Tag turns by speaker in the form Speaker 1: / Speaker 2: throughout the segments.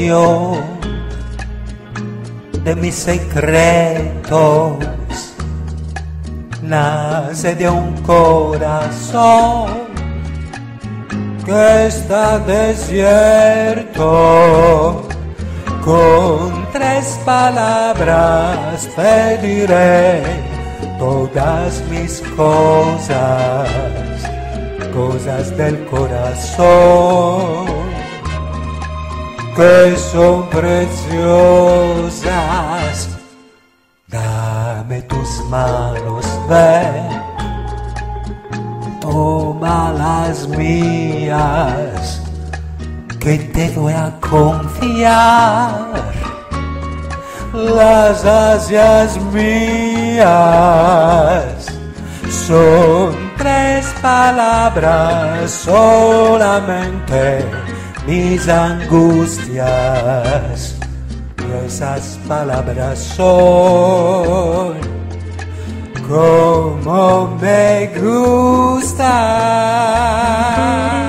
Speaker 1: expresión de mis secretos nace de un corazón que está desierto. Con 3 palabras te diré todas mis cosas, cosas del corazón, que son preciosas. Dame tus manos, ven, toma las mías, que te voy a confiar las ansias mías. Son 3 palabras solamente, mis angustias, y esas palabras son como me gusta.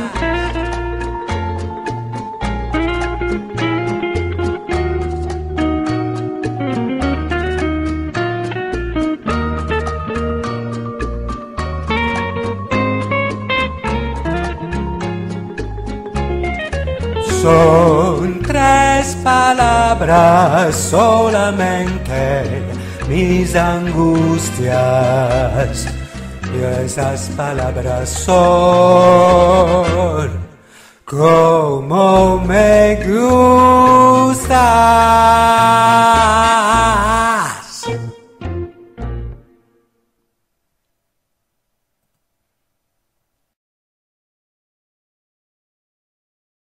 Speaker 1: Son 3 palabras solamente, mis angustias, y esas palabras son como me gusta.